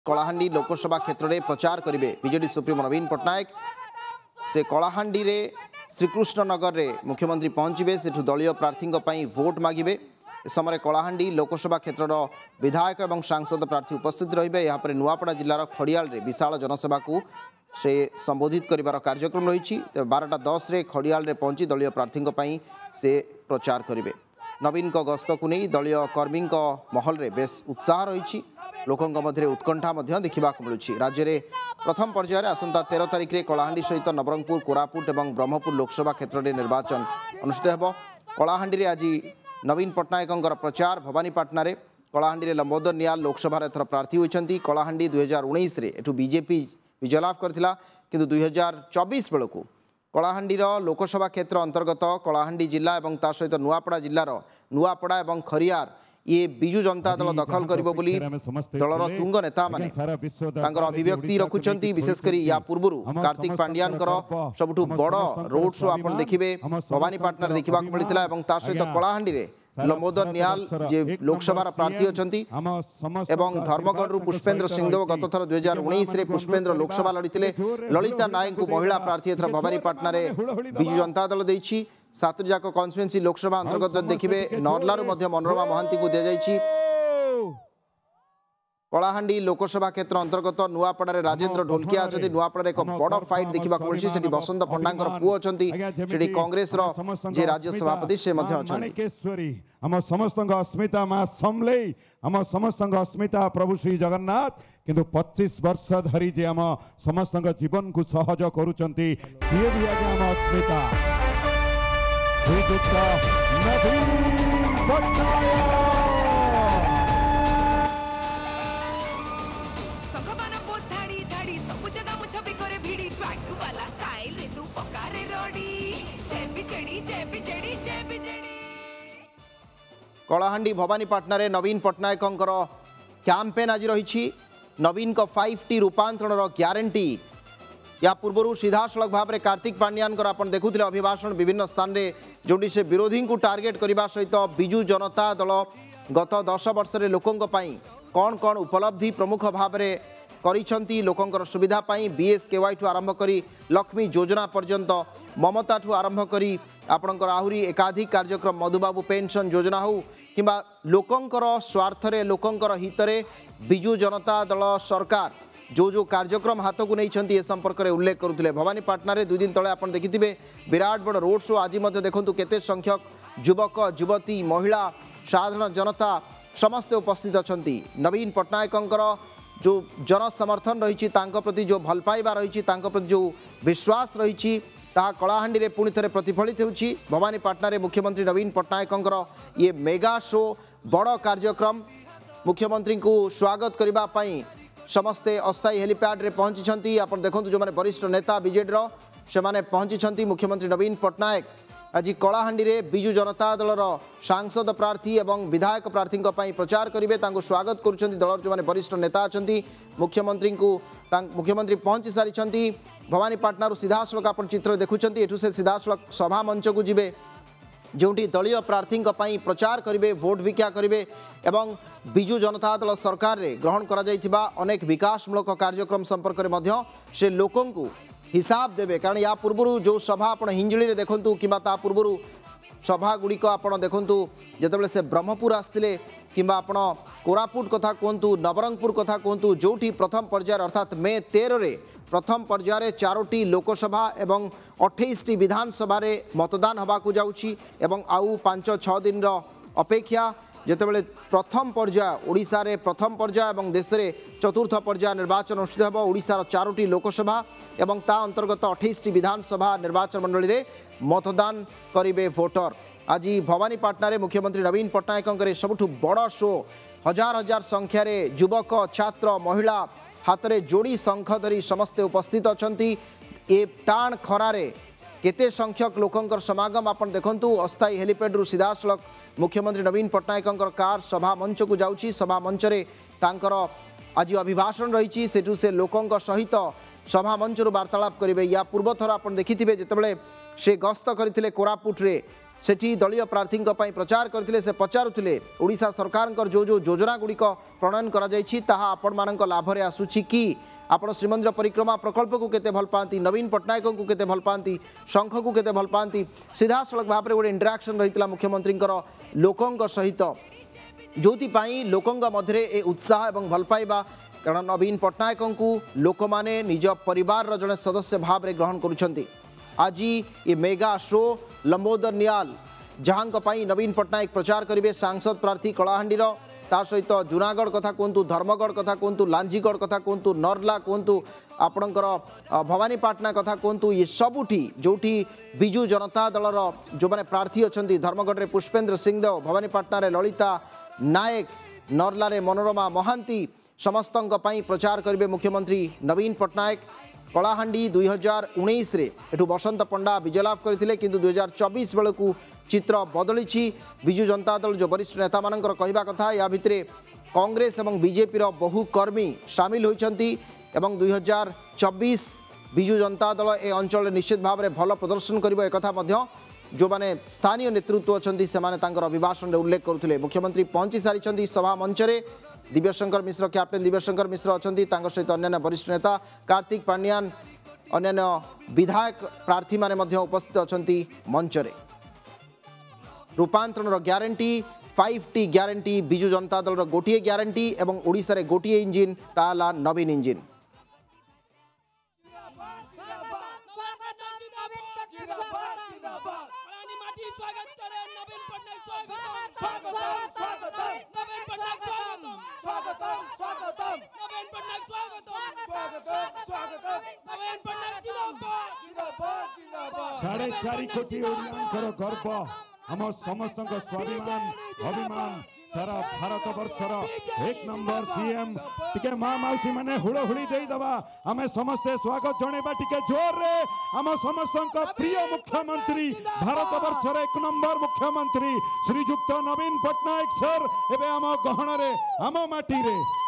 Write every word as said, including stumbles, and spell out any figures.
कलाहांडी लोकसभा क्षेत्र में प्रचार करेंगे बीजेडी सुप्रीमो नवीन पट्टनायक। से कलाहांडी रे श्रीकृष्णनगर रे मुख्यमंत्री पहुंचे से दलीय प्रार्थी भोट मागे। इस समय कलाहांडी लोकसभा क्षेत्र विधायक और सांसद प्रार्थी उपस्थित रहिबे। यहाँ पर नुआपड़ा जिलार खड़ियाल रे विशाल जनसभा को से संबोधित करिवार कार्यक्रम रही। बारटा दस रे खड़ियाल रे पहुंची दलीय प्रार्थी से प्रचार करेंगे। नवीन को गस्त को नहीं दलीय कर्मी महल रे बेस उत्साह रही। लोकों मध्य उत्कंठा देखा मिलूँ। राज्य में प्रथम पर्यायर आसंता तेरह तारिख में कलाहांडी सहित नवरंगपुर कोरापुट और ब्रह्मपुर लोकसभा क्षेत्र में निर्वाचन अनुष्ठित हो। कलाहांडी में आज नवीन पट्टनायक प्रचार भवानीपाटना रे कलाहांडी में लंबोदर नियाल लोकसभा एथर प्रार्थी होती। कलाहांडी दुई हजार उन्नीस एठू बीजेपी विजय लाभ करथिला किंतु दुई हजार चौबीस बेलू कलाहांडीर लोकसभा क्षेत्र अंतर्गत कलाहांडी जिला और ता सहित नुआपड़ा जिलार नुआपड़ा और खरियार ये बिजु जनता दल दखल करिबो बोली दलर तुंग नेता माने तांकर अभिव्यक्ति रखुचंती। विशेषकर या पूर्व कार्तिक पांड्यान सबुठु बड़ रोड शो आपण देखिबे भवानीपाटना रे देखिबा को मिलितला और ता सहित कलाहांडी रे लंबोदर नियाल जे लोकसभा प्रार्थी अछंती एवं धर्मगढ़ पुष्पेन्द्र सिंहदेव गत थर दुई हजार उन्नीस पुष्पेन्द्र लोकसभा लड़ीते। ललिता नायक को महिला प्रार्थी एथर भवानीपाटना रे बिजु जनता दल देछि। सात जाक कन्स्टिट्युएंसी लोकसभा अंतर्गत देखिए नर्लारू मनोरमा महांती को दि जाइछि। कलाहांडी लोकसभा क्षेत्र अंतर्गत नुआपड़ा रे राजेंद्र ढोलकिया अच्छा। नुआपड़ा एक बड़ फाइट देखा मिली। बसंत पंडा पुओ अच्छा कांग्रेस जे राज्य सभापति से आम समस्त अस्मिता माँ समले आम समस्त अस्मिता प्रभु श्री जगन्नाथ किंतु पच्चीस वर्ष धरी जे आम समस्त जीवन को सहज करुचंती सी भी आज आम अस्मिता कलाहांडी भवानीपाटना रे नवीन पट्टनायक कैंपेन आज रही। नवीन को फाइव टी रूपांतरण ग्यारंटी या पूर्व सीधा सड़क भाव में कार्तिक पांड्यान आप देखुले अभिभाषण विभिन्न स्थान में जोटी से विरोधी को टार्गेट करने सहित बिजु जनता दल गत दस वर्ष लोकों कौन कौन उपलब्धि प्रमुख भाव में करिसेंती लोकंकर सुविधा पाई बीएस केवाई ठू आरंभ करी लक्ष्मी योजना पर्यंत ममता ठू आरंभ करी आपणकर आहुरी एकाधिक कार्यक्रम मधुबाबू पेंशन योजना हो किंबा लोकंकर स्वार्थरे लोकंकर हितरे बिजु जनता दल सरकार जो जो कार्यक्रम हाथ को नहीं ए संपर्क में उल्लेख करुले। भवानीपाटना रे दुई दिन तले आप देखिथिबे विराट बड़ रोड शो। आज देखंतु केते संख्यक युवक युवती महिला साधारण जनता समस्ते उपस्थित अछंती। नवीन पट्टनायकंकर जो जन समर्थन रही प्रति जो भल पाइबा रही प्रति जो विश्वास रही कलाहांडी रे पुणी थे प्रतिफलित होछि। भवानीपाटना रे मुख्यमंत्री नवीन पट्टनायकंकर ये मेगा शो बड़ कार्यक्रम मुख्यमंत्री को स्वागत करबा पई समस्ते अस्थायी हेलीपैड रे पहुंची। आप देखो जो मैंने वरिष्ठ नेता बीजेडी से माने पहुंची। मुख्यमंत्री नवीन पट्टनायक आज कलाहांडी रे बिजु जनता दलर सांसद प्रार्थी एवं विधायक प्रार्थी प्रचार करेंगे। स्वागत कर दलर जो मैंने वरिष्ठ नेता अच्छा मुख्यमंत्री को मुख्यमंत्री पहुंची सारी। भवानीपाटना सीधा सड़क आप चित्र देखुं एठू से सीधा सड़क सभा मंच को जीवे जोटी दलीय प्रार्थी प्रचार करेंगे भोट भिक्षा करेंगे एवं बिजु जनता दल सरकार रे ग्रहण करा जाइथिबा अनेक विकासमूलक कार्यक्रम संपर्क में से लोकों को हिसाब देवे। कारण या पूर्व जो सभा आप हिंजिली रे देखंतु किंबा ता पूर्व सभा गुड़िक आप देखंतु जेतेबेले से ब्रह्मपुर आसतिले किंबा आपण कोरापुट कथा कहतु नवरंगपुर कथा कहतु जोटी प्रथम पर्यायर अर्थात मे तेरह रे प्रथम पर्यायर चारोटी लोकसभा एवं अट्ठाईस टी विधानसभा रे मतदान हवा को जाउछि एवं आउ पांच छः दिन अपेक्षा जेतेबेले प्रथम पर्याय ओडिशा रे प्रथम पर्याय एवं देश में चतुर्थ पर्याय निर्वाचन अनुष्ठित होब। ओडिशार चारोटी लोकसभा एवं ता अंतर्गत अट्ठाईस टी विधानसभा निर्वाचन मंडली रे मतदान करेंगे भोटर। आज भवानीपाटना रे मुख्यमंत्री नवीन पट्टनायक सबुठु बड़ शो हजार हजार संख्यार युवक छात्र महिला हाथ में जोड़ी शंख धरी समस्ते उपस्थित अछंती। ए टाण खरारे केते संख्यक लोकंकर समागम आप देखंतु अस्थायी हेलीपैड रु सीधा सड़क मुख्यमंत्री नवीन पट्टनायक कार सभा मंच को जाउछि। सभा मंच रे तांकर आज अभिभाषण रही सेठू से लोकंक सहित सभा मंच रु वार्तालाप करेंगे। या पूर्व थर आप देखिथिबे जेतेबेले से गस्त करथिले कोरापुट रे सेठी दलीय प्रार्थी प्रचार करते से पचारुले ओडिशा सरकार जो जो योजना गुड़िक प्रणयन कर लाभरे आसूची कि आपण श्रीमंदिर परिक्रमा प्रकल्प को केते भल पाती, नवीन पट्टनायक को केते भल पाती, शंख को केते भल पाती, सीधा सड़क भाव में गोटे इंटराक्शन रही मुख्यमंत्री लोकों सहित जो लोकों मध्य ए उत्साह और भल पाइबा कारण नवीन पट्टनायक को लोक माने निज परिवार जड़े सदस्य भाव में ग्रहण करुछंती। आज ये मेगा शो लंबोदर नियाल जहां नवीन पट्टनायक प्रचार करेंगे सांसद प्रार्थी कलाहांडीर ता सहित जूनागढ़ कथा कहतु, धर्मगढ़ कथा कहतु, लांजीगढ़ कथा कहतु, नर्ला कहतु, आपणकर भवानीपाटना कथा कहतु, ये सबुठी जोठी विजु जनता दलर जो मैंने प्रार्थी अच्छा धर्मगढ़ में पुष्पेन्द्र सिंहदेव, भवानीपाटना ललिता नायक, नर्ला मनोरमा महांती समस्त प्रचार करेंगे मुख्यमंत्री नवीन पट्टनायक। कलाहांडी दुई हजार उन्नीस एठू बसंत पंडा विजयलाभ करते कि दुई हजार चौबीस बेलू चित्र बदली। विजु जनता दल जो वरिष्ठ नेता मान कहवा कथा या भितर कांग्रेस और बीजेपी बहु कर्मी सामिल होती दुई हजार चौबीस विजु जनता दल ए अंचल निश्चित भाव में भल प्रदर्शन कर एक जो माने स्थानीय नेतृत्व अच्छा से अभिभाषण उल्लेख करुले। मुख्यमंत्री पहुंची सारी सभा मंच में दिव्यशंकर मिश्र कैप्टेन दिव्यशंकर मिश्र अच्छा सहित अन्य वरिष्ठ नेता कार्तिक पांड्यान अन्य विधायक प्रार्थी माने उपस्थित अच्छा मंच में। रूपांतरण guarantee five T guarantee Biju Janata Dal गोटे ग्यारंटी एवं ओडिशा रे गोटे इंजिन ताला नवीन इंजिन। साढ़े चार कोटी ओडियांकर गर्व आम समस्त स्वाभिमान अभिमान सारा भारत वर्षर एक नंबर सीएम टिके माँ मौसी मैंने हुड़हुड़ी देदबा आम समस्ते स्वागत जनइबा टिके जोर रे आम समस्त प्रिय मुख्यमंत्री भारत वर्षर एक नंबर मुख्यमंत्री श्रीजुक्त नवीन पट्टनायक सर एवं आम गहन रे आम माटी रे